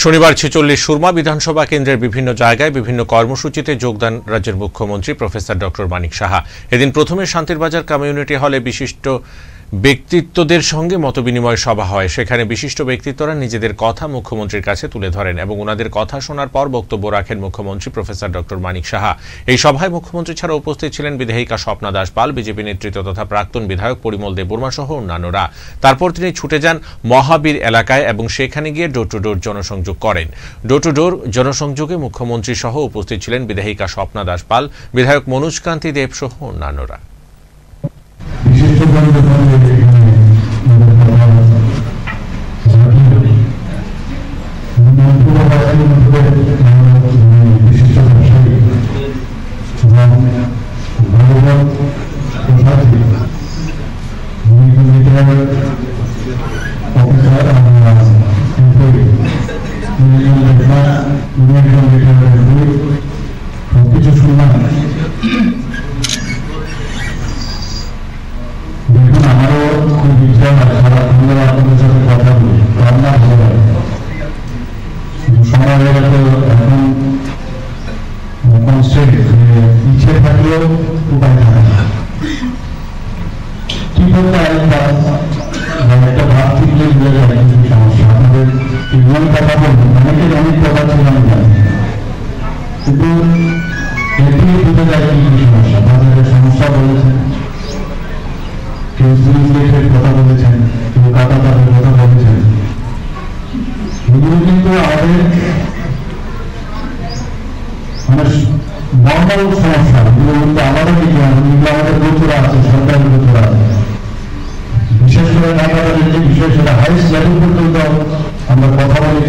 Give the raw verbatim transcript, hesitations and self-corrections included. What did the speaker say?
শনিবার ছেচল্লিশ সুরমা বিধানসভা কেন্দ্রের বিভিন্ন জায়গায় বিভিন্ন কর্মসূচিতে যোগদান রাজ্যের মুখ্যমন্ত্রী প্রফেসর ডক্টর মানিক সাহা। এদিন প্রথমে শান্তিরবাজার কমিউনিটি হলে বিশিষ্ট ব্যক্তিত্বদের সঙ্গে মতবিনিময় সভা হয়। সেখানে বিশিষ্ট ব্যক্তিত্বরা নিজেদের কথা মুখ্যমন্ত্রীর কাছে তুলে ধরেন এবং ওনাদের কথা শোনার পর বক্তব্য রাখেন মুখ্যমন্ত্রী প্রফেসর ডক্টর মানিক সাহা। এই সভায় মুখ্যমন্ত্রী ছাড়া উপস্থিত ছিলেন বিধায়িকা স্বপ্না দাস পাল, বিজেপি নেতৃত্ব তথা প্রাক্তন বিধায়ক পরিমল দেববর্মা সহ অন্যান্যরা। তারপর তিনি ছুটে যান মহাবীর এলাকায় এবং সেখানে গিয়ে ডোর টু ডোর জনসংযোগ করেন। ডোর টু ডোর জনসংযোগে মুখ্যমন্ত্রী সহ উপস্থিত ছিলেন বিধায়িকা স্বপ্না দাস পাল, বিধায়ক মনোজ কান্তি দেব সহ অন্যান্যরা। ইচ্ছে থাকলেও উপায় থাকে না। কি বলতে একটা ভাব থেকে বুঝে যায় কিছু সমস্যা। আমাদের এমন কথা বলবো, অনেকের অনেক কথা ছিল আমি জানি, কিন্তু এটি বুঝে যায় কি কি সমস্যা। তাদের সমস্যা বলেছেন, কেউ সিরিয়াসের কথা বলেছেন, কেউ কাটা তাদের কথা বলেছেন। এগুলো কিন্তু আমাদের নর্মাল সমস্যা, এগুলো কিন্তু আমাদের কিছু এগুলো আমাদের গোচরা আছে, সরকারের গোচরা আছে। বিশেষ করে ঢাকা যে বিষয় সেটা হাইস্ট লেভেল পর্যন্ত আমরা কথা বলি